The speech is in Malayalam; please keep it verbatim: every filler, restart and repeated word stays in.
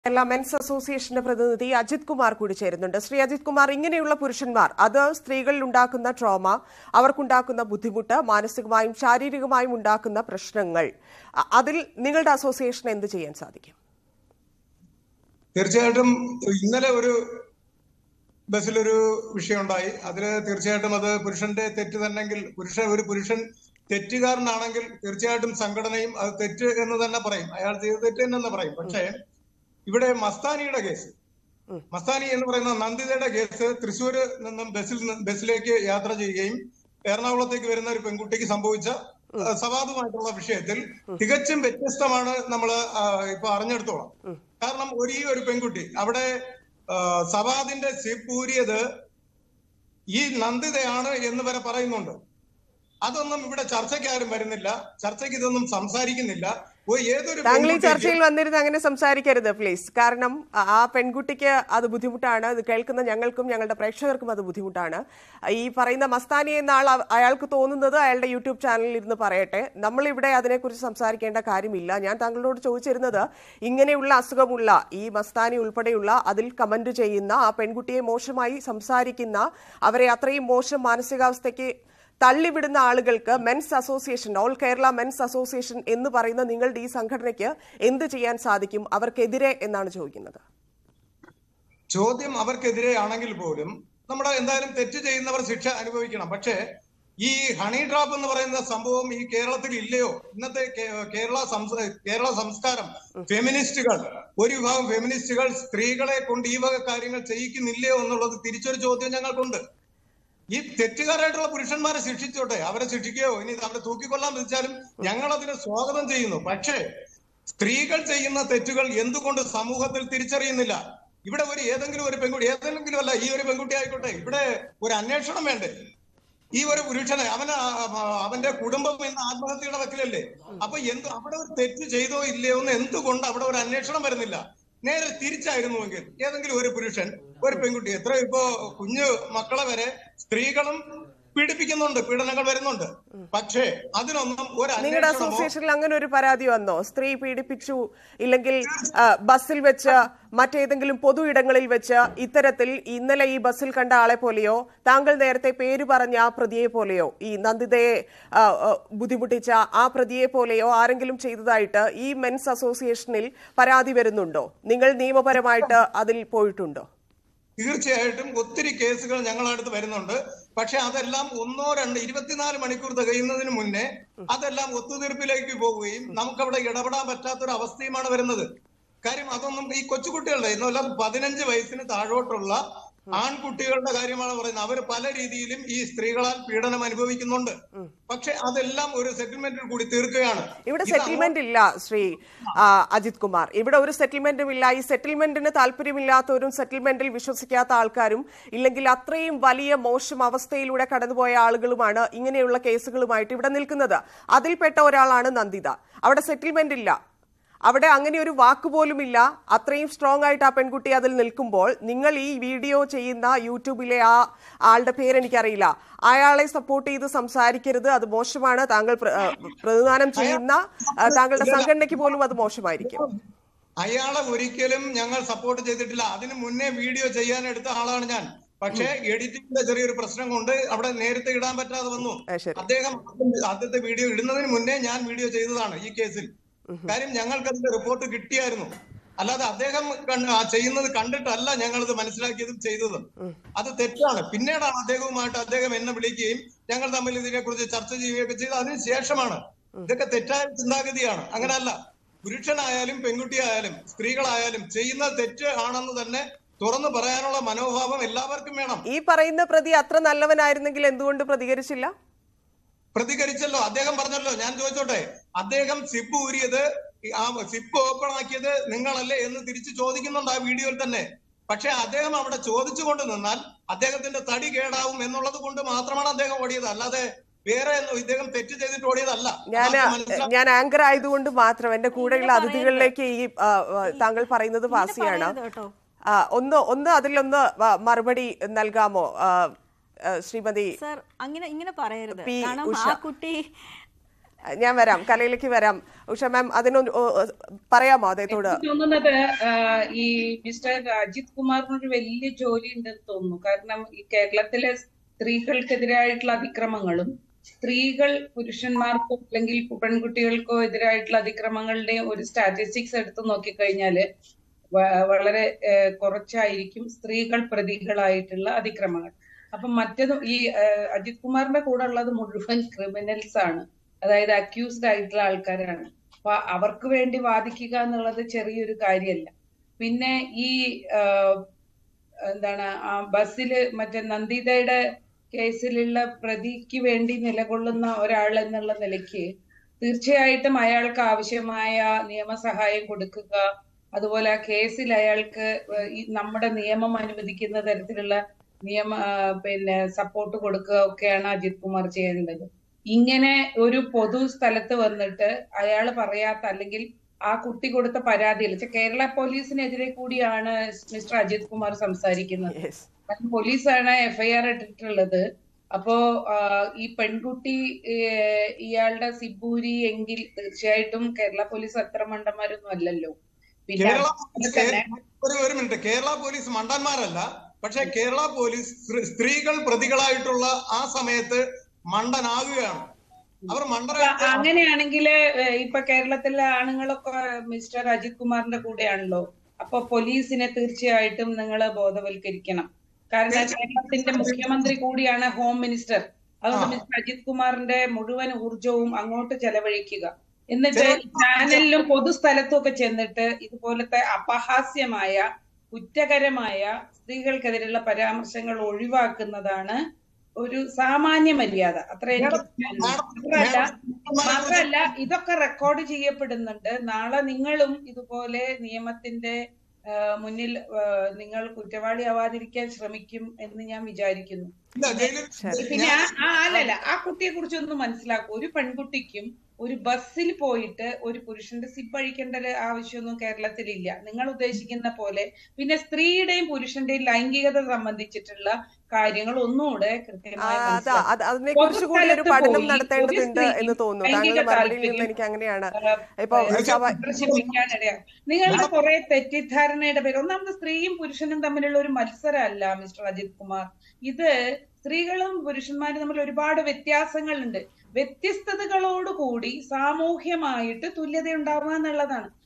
Kerala Men's Association പ്രതിനിധി Ajithkumar കൂടി ചേരുന്നുണ്ട്. ശ്രീ Ajithkumar, ഇങ്ങനെയുള്ള പുരുഷന്മാർ അത് സ്ത്രീകളിൽ ഉണ്ടാക്കുന്ന ട്രോമ, അവർക്കുണ്ടാക്കുന്ന ബുദ്ധിമുട്ട്, മാനസികമായും ശാരീരികമായും ഉണ്ടാക്കുന്ന പ്രശ്നങ്ങൾ, അതിൽ നിങ്ങളുടെ അസോസിയേഷൻ എന്ത് ചെയ്യാൻ സാധിക്കും? തീർച്ചയായിട്ടും ഇന്നലെ ഒരു ബസ്സിലൊരു വിഷയം ഉണ്ടായി. അതിൽ തീർച്ചയായിട്ടും അത് പുരുഷന്റെ തെറ്റ് തന്നെങ്കിൽ പുരുഷൻ ഒരു പുരുഷൻ തെറ്റുകാരനാണെങ്കിൽ തീർച്ചയായിട്ടും സംഘടനയും അത് തെറ്റ് എന്ന് തന്നെ പറയും, അയാൾ ചെയ്ത തെറ്റ് തന്നെ പറയും. പക്ഷേ ഇവിടെ മസ്താനിയുടെ കേസ്, മസ്താനി എന്ന് പറയുന്ന നന്ദിതയുടെ കേസ് തൃശ്ശൂര് നിന്നും ബസ്സിൽ ബസ്സിലേക്ക് യാത്ര ചെയ്യുകയും എറണാകുളത്തേക്ക് വരുന്ന ഒരു പെൺകുട്ടിക്ക് സംഭവിച്ച സവാദുമായിട്ടുള്ള വിഷയത്തിൽ തികച്ചും വ്യത്യസ്തമാണ് നമ്മൾ ഇപ്പൊ അറിഞ്ഞെടുത്തോളം. കാരണം ഒരു ഈ ഒരു പെൺകുട്ടി അവിടെ സവാദിന്റെ സിപ്പൂരിയത് ഈ നന്ദിതയാണ് എന്ന് വരെ പറയുന്നുണ്ട്. അതൊന്നും ഇവിടെ ചർച്ചയ്ക്ക് ആരും വരുന്നില്ല, ചർച്ചയ്ക്ക് ഇതൊന്നും സംസാരിക്കുന്നില്ല. താങ്കൾ ഈ ചർച്ചയിൽ വന്നിരുന്ന് അങ്ങനെ സംസാരിക്കരുത് പ്ലീസ്. കാരണം ആ പെൺകുട്ടിക്ക് അത് ബുദ്ധിമുട്ടാണ്, അത് കേൾക്കുന്ന ഞങ്ങൾക്കും ഞങ്ങളുടെ പ്രേക്ഷകർക്കും അത് ബുദ്ധിമുട്ടാണ്. ഈ പറയുന്ന മസ്താനി എന്ന ആൾ അയാൾക്ക് തോന്നുന്നത് അയാളുടെ യൂട്യൂബ് ചാനലിൽ ഇരുന്ന് പറയട്ടെ, നമ്മളിവിടെ അതിനെക്കുറിച്ച് സംസാരിക്കേണ്ട കാര്യമില്ല. ഞാൻ താങ്കളോട് ചോദിച്ചിരുന്നത്, ഇങ്ങനെയുള്ള അസുഖമുള്ള ഈ മസ്താനി ഉൾപ്പെടെയുള്ള അതിൽ കമന്റ് ചെയ്യുന്ന ആ പെൺകുട്ടിയെ മോശമായി സംസാരിക്കുന്ന, അവരെ അത്രയും മോശം മാനസികാവസ്ഥയ്ക്ക് തള്ളിവിടുന്ന ആളുകൾക്ക് men's association, all Kerala men's association എന്ന് പറയുന്ന നിങ്ങളുടെ ഈ സംഘടനയ്ക്ക് എന്ത് ചെയ്യാൻ സാധിക്കും അവർക്കെതിരെ എന്നാണ് ചോദിക്കുന്നത്. ചോദ്യം അവർക്കെതിരെ ആണെങ്കിൽ പോലും നമ്മുടെ എന്തായാലും തെറ്റ് ചെയ്യുന്നവർ ശിക്ഷ അനുഭവിക്കണം. പക്ഷേ ഈ ഹണി ഡ്രോപ്പ് എന്ന് പറയുന്ന സംഭവം ഈ കേരളത്തിൽ ഇല്ലയോ? ഇന്നത്തെ കേരള കേരള സംസ്കാരം, ഫെമിനിസ്റ്റുകൾ, ഒരു വിഭാഗം ഫെമിനിസ്റ്റുകൾ സ്ത്രീകളെ കൊണ്ട് ഈ വക കാര്യങ്ങൾ ചെയ്യിക്കുന്നില്ലയോ എന്നുള്ളത് തിരിച്ചൊരു ചോദ്യം ഞങ്ങൾക്കുണ്ട്. ഈ തെറ്റുകാരായിട്ടുള്ള പുരുഷന്മാരെ ശിക്ഷിച്ചോട്ടെ, അവരെ ശിക്ഷിക്കുകയോ ഇനി അവരെ തൂക്കിക്കൊല്ലാൻ വിധിച്ചാലും ഞങ്ങൾ അതിനെ സ്വാഗതം ചെയ്യുന്നു. പക്ഷേ സ്ത്രീകൾ ചെയ്യുന്ന തെറ്റുകൾ എന്തുകൊണ്ട് സമൂഹത്തിൽ തിരിച്ചറിയുന്നില്ല? ഇവിടെ ഒരു ഏതെങ്കിലും ഒരു പെൺകുട്ടി, ഏതെങ്കിലും അല്ല ഈ ഒരു പെൺകുട്ടി ആയിക്കോട്ടെ, ഇവിടെ ഒരു അന്വേഷണം വേണ്ടേ? ഈ ഒരു പുരുഷനെ അവന് അവന്റെ കുടുംബം ഇന്ന് ആത്മഹത്യയുടെ വക്കിലല്ലേ? അപ്പൊ എന്ത് അവിടെ ഒരു തെറ്റ് ചെയ്തോ ഇല്ലയോ എന്ന് എന്തുകൊണ്ട് അവിടെ ഒരു അന്വേഷണം വരുന്നില്ല? നേരെ തിരിച്ചായിരുന്നുവെങ്കിൽ ഏതെങ്കിലും ഒരു പുരുഷൻ ഒരു പെൺകുട്ടി, എത്ര ഇപ്പോ കുഞ്ഞു മക്കളെ വരെ സ്ത്രീകളും പീഡിപ്പിക്കുന്നുണ്ട്, പീഡനങ്ങൾ വരുന്നുണ്ട്. പക്ഷേ അതിനൊന്നും ഒരു നിങ്ങളുടെ അസോസിയേഷനിൽ അങ്ങനെ ഒരു പരാതി വന്നോ? സ്ത്രീ പീഡിപ്പിച്ചു, ഇല്ലെങ്കിൽ ബസ്സിൽ വെച്ച് മറ്റേതെങ്കിലും പൊതു ഇടങ്ങളിൽ വെച്ച് ഇത്തരത്തിൽ ഇന്നലെ ഈ ബസ്സിൽ കണ്ട ആളെ പോലെയോ താങ്കൾ നേരത്തെ പേര് പറഞ്ഞ ആ പ്രതിയെ പോലെയോ ഈ നന്ദിതയെ ബുദ്ധിമുട്ടിച്ച ആ പ്രതിയെ പോലെയോ ആരെങ്കിലും ചെയ്തതായിട്ട് ഈ മെൻസ് അസോസിയേഷനിൽ പരാതി വരുന്നുണ്ടോ? നിങ്ങൾ നിയമപരമായിട്ട് അതിൽ പോയിട്ടുണ്ടോ? തീർച്ചയായിട്ടും ഒത്തിരി കേസുകൾ ഞങ്ങളുടെ അടുത്ത് വരുന്നുണ്ട്. പക്ഷെ അതെല്ലാം ഒന്നോ രണ്ട് ഇരുപത്തിനാല് മണിക്കൂർ തികയുന്നതിന് മുന്നേ അതെല്ലാം ഒത്തുതീർപ്പിലേക്ക് പോവുകയും നമുക്കവിടെ ഇടപെടാൻ പറ്റാത്തൊരു അവസ്ഥയുമാണ് വരുന്നത്. കാര്യം അതൊന്നും ഈ കൊച്ചുകുട്ടികളുടെ ഇന്നെല്ലാം പതിനഞ്ച് വയസ്സിന് താഴോട്ടുള്ള ആൺകുട്ടികളുടെ കാര്യമാണ് പറയുന്നത്. അവർ പല രീതിയിലും ഈ സ്ത്രീകളാൽ പീഡനം അനുഭവിക്കുന്നുണ്ട്. പക്ഷെ അതെല്ലാം ഒരു സെറ്റിൽമെന്റിൽ കൂടി തീർക്കുകയാണ്. ഇവിടെ സെറ്റിൽമെന്റ് ഇല്ല ശ്രീ അജിത് കുമാർ, ഇവിടെ ഒരു സെറ്റിൽമെന്റും ഇല്ല. ഈ സെറ്റിൽമെന്റിന് താല്പര്യമില്ലാത്തവരും സെറ്റിൽമെന്റിൽ വിശ്വസിക്കാത്ത ആൾക്കാരും ഇല്ലെങ്കിൽ അത്രയും വലിയ മോശം അവസ്ഥയിലൂടെ കടന്നുപോയ ആളുകളുമാണ് ഇങ്ങനെയുള്ള കേസുകളുമായിട്ട് ഇവിടെ നിൽക്കുന്നത്. അതിൽപ്പെട്ട ഒരാളാണ് നന്ദിത. അവിടെ സെറ്റിൽമെന്റ് ഇല്ല, അവിടെ അങ്ങനെ ഒരു വാക്ക് പോലും ഇല്ല. അത്രയും സ്ട്രോങ് ആയിട്ട് ആ പെൺകുട്ടി അതിൽ നിൽക്കുമ്പോൾ നിങ്ങൾ ഈ വീഡിയോ ചെയ്യുന്ന യൂട്യൂബിലെ ആ ആളുടെ പേരെനിക്കറിയില്ല, അയാളെ സപ്പോർട്ട് ചെയ്ത് സംസാരിക്കരുത്, അത് മോശമാണ്. താങ്കൾ പ്രതിദാനം ചെയ്യുന്ന താങ്കളുടെ സംഘടനയ്ക്ക് പോലും അത് മോശമായിരിക്കും. അയാളെ ഒരിക്കലും ഞങ്ങൾ സപ്പോർട്ട് ചെയ്തിട്ടില്ല. അതിന് മുന്നേ വീഡിയോ ചെയ്യാൻ എടുത്ത ആളാണ് ഞാൻ. പക്ഷേ എഡിറ്റിംഗിന്റെ ചെറിയൊരു പ്രശ്നം കൊണ്ട് അവിടെ നേരത്തെ ഇടാൻ പറ്റാതെ വന്നു. അദ്ദേഹം ആദ്യത്തെ വീഡിയോ ഇടുന്നതിന് മുന്നേ ഞാൻ വീഡിയോ ചെയ്തതാണ് ഈ കേസിൽ. കാര്യം ഞങ്ങൾക്ക് അതിന്റെ റിപ്പോർട്ട് കിട്ടിയായിരുന്നു. അല്ലാതെ അദ്ദേഹം ചെയ്യുന്നത് കണ്ടിട്ടല്ല ഞങ്ങളത് മനസ്സിലാക്കിയതും ചെയ്തതും. അത് തെറ്റാണ്. പിന്നീടാണ് അദ്ദേഹവുമായിട്ട് അദ്ദേഹം എന്നെ വിളിക്കുകയും ഞങ്ങൾ തമ്മിൽ ഇതിനെ കുറിച്ച് ചർച്ച ചെയ്യുകയൊക്കെ ചെയ്ത് അതിന് ശേഷമാണ്. ഇതൊക്കെ തെറ്റായ ചിന്താഗതിയാണ്. അങ്ങനെയല്ല, പുരുഷനായാലും പെൺകുട്ടിയായാലും സ്ത്രീകളായാലും ചെയ്യുന്നത് തെറ്റ് ആണെന്ന് തന്നെ തുറന്നു പറയാനുള്ള മനോഭാവം എല്ലാവർക്കും വേണം. ഈ പറയുന്ന പ്രതി അത്ര നല്ലവനായിരുന്നെങ്കിൽ എന്തുകൊണ്ട് പ്രതികരിച്ചില്ല? പ്രതികരിച്ചല്ലോ, അദ്ദേഹം പറഞ്ഞല്ലോ. ഞാൻ ചോദിച്ചോട്ടെ, അദ്ദേഹം സിപ്പ് ഊരിയത്, ആ സിപ്പ് ഓപ്പൺ ആക്കിയത് നിങ്ങളല്ലേ എന്ന് തിരിച്ചു ചോദിക്കുന്നുണ്ട് ആ വീഡിയോയിൽ തന്നെ. പക്ഷെ അദ്ദേഹം അവിടെ ചോദിച്ചുകൊണ്ട് നിന്നാൽ അദ്ദേഹത്തിന്റെ തടി കേടാവും എന്നുള്ളത് കൊണ്ട് മാത്രമാണ് അദ്ദേഹം ഓടിയത്, അല്ലാതെ വേറെ ഇദ്ദേഹം തെറ്റ് ചെയ്തിട്ട് ഓടിയതല്ല. ഞാൻ ഞാൻ ആങ്കർ ആയതുകൊണ്ട് മാത്രം എന്റെ കൂടെയുള്ള അതിഥികളിലേക്ക് ഈ താങ്കൾ പറയുന്നത് വാസിയാണ്. ഒന്ന് ഒന്ന് അതിലൊന്ന് മറുപടി നൽകാമോ ശ്രീമതി? സർ, അങ്ങനെ ഇങ്ങനെ പറയരുത്. കാരണം ആ കുട്ടി ഞാൻ വരാം, കലയിലേക്ക് വരാം. ഉഷ മാം, അതിനൊന്ന് പറയാമോ അദ്ദേഹത്തോട്? തോന്നുന്നത് ഈ മിസ്റ്റർ അജിത് കുമാറിനൊരു വലിയ ജോലി ഉണ്ടെന്ന് തോന്നുന്നു. കാരണം ഈ കേരളത്തിലെ സ്ത്രീകൾക്കെതിരായിട്ടുള്ള അതിക്രമങ്ങളും സ്ത്രീകൾ പുരുഷന്മാർക്കോ അല്ലെങ്കിൽ പെൺകുട്ടികൾക്കോ എതിരായിട്ടുള്ള അതിക്രമങ്ങളുടെ ഒരു സ്റ്റാറ്റിസ്റ്റിക്സ് എടുത്ത് നോക്കിക്കഴിഞ്ഞാല് വളരെ കുറച്ചായിരിക്കും സ്ത്രീകൾ പ്രതികളായിട്ടുള്ള അതിക്രമങ്ങൾ. അപ്പൊ മറ്റേത് ഈ അജിത് കുമാറിന്റെ കൂടെ ഉള്ളത് മുഴുവൻ ക്രിമിനൽസ് ആണ്, അതായത് അക്യൂസ്ഡ് ആയിട്ടുള്ള ആൾക്കാരാണ്. അപ്പൊ അവർക്ക് വേണ്ടി വാദിക്കുക എന്നുള്ളത് ചെറിയൊരു കാര്യമല്ല. പിന്നെ ഈ എന്താണ് ബസ്സില് മറ്റേ നന്ദിതയുടെ കേസിലുള്ള പ്രതിക്ക് വേണ്ടി നിലകൊള്ളുന്ന ഒരാൾ എന്നുള്ള നിലയ്ക്ക് തീർച്ചയായിട്ടും അയാൾക്ക് ആവശ്യമായ നിയമസഹായം കൊടുക്കുക, അതുപോലെ ആ കേസിൽ അയാൾക്ക് ഈ നമ്മുടെ നിയമം അനുവദിക്കുന്ന തരത്തിലുള്ള നിയമ പിന്നെ സപ്പോർട്ട് കൊടുക്കുക ഒക്കെയാണ് അജിത് കുമാർ ചെയ്യേണ്ടത്. ഇങ്ങനെ ഒരു പൊതു സ്ഥലത്ത് വന്നിട്ട് അയാൾ പറയാത്ത അല്ലെങ്കിൽ ആ കുട്ടി കൊടുത്ത പരാതിയിൽ കേരള പോലീസിനെതിരെ കൂടിയാണ് മിസ്റ്റർ അജിത് കുമാർ സംസാരിക്കുന്നത്. കാരണം പോലീസാണ് എഫ്ഐആർ ഇട്ടിട്ടുള്ളത്. അപ്പോ ഈ പെൺകുട്ടി ഇയാളുടെ സിബൂരി എങ്കിൽ തീർച്ചയായിട്ടും കേരള പോലീസ് അത്ര മണ്ടന്മാരൊന്നും അല്ലല്ലോ. പിന്നെ ഒരു മിനിറ്റ്, കേരള പോലീസ് മണ്ടന്മാരല്ല, പക്ഷെ കേരള പോലീസ് സ്ത്രീകൾ പ്രതികളായിട്ടുള്ള ആ സമയത്ത് മണ്ടനാകുകയാണ്. അവർ മണ്ടന അങ്ങനെയാണെങ്കിൽ ഇപ്പൊ കേരളത്തിലെ ആണുങ്ങളൊക്കെ മിസ്റ്റർ അജിത് കുമാറിന്റെ കൂടെയാണല്ലോ. അപ്പൊ പോലീസിനെ തീർച്ചയായിട്ടും നിങ്ങൾ ബോധവൽക്കരിക്കണം. കാരണം കേരളത്തിന്റെ മുഖ്യമന്ത്രി കൂടിയാണ് ഹോം മിനിസ്റ്റർ. അതുകൊണ്ട് മിസ്റ്റർ അജിത് കുമാറിന്റെ മുഴുവൻ ഊർജവും അങ്ങോട്ട് ചെലവഴിക്കുക. എന്നിട്ട് ചാനലിലും പൊതുസ്ഥലത്തും ഒക്കെ ചെന്നിട്ട് ഇതുപോലത്തെ അപഹാസ്യമായ കുറ്റകരമായ സ്ത്രീകൾക്കെതിരെയുള്ള പരാമർശങ്ങൾ ഒഴിവാക്കുന്നതാണ് ഒരു സാമാന്യ മര്യാദ. അത്ര എനിക്ക് മാത്രല്ല മാത്രല്ല ഇതൊക്കെ റെക്കോർഡ് ചെയ്യപ്പെടുന്നുണ്ട്. നാളെ നിങ്ങളും ഇതുപോലെ നിയമത്തിന്റെ മുന്നിൽ നിങ്ങൾ കുറ്റവാളിയാവാതിരിക്കാൻ ശ്രമിക്കും എന്ന് ഞാൻ വിചാരിക്കുന്നു. പിന്നെ ആ അല്ലല്ല ആ കുട്ടിയെ കുറിച്ചൊന്നും മനസ്സിലാക്കും. ഒരു പെൺകുട്ടിക്കും ഒരു ബസ്സിൽ പോയിട്ട് ഒരു പുരുഷന്റെ സിബ് അഴിക്കേണ്ട ആവശ്യമൊന്നും കേരളത്തിലില്ല നിങ്ങൾ ഉദ്ദേശിക്കുന്ന പോലെ. പിന്നെ സ്ത്രീയുടെയും പുരുഷന്റെയും ലൈംഗികത സംബന്ധിച്ചിട്ടുള്ള കാര്യങ്ങൾ ഒന്നുകൂടെ കൃത്യമായി പ്രദർശിപ്പിക്കാനിടയാ. നിങ്ങളുടെ കുറെ തെറ്റിദ്ധാരണയുടെ പേര്. ഒന്നാമത് സ്ത്രീയും പുരുഷനും തമ്മിലുള്ള ഒരു മത്സരമല്ല മിസ്റ്റർ അജിത് കുമാർ. ഇത് സ്ത്രീകളും പുരുഷന്മാരും തമ്മിൽ ഒരുപാട് വ്യത്യാസങ്ങളുണ്ട്. വ്യത്യസ്തതകളോടുകൂടി സാമൂഹ്യമായിട്ട് തുല്യത ഉണ്ടാവുക എന്നുള്ളതാണ്.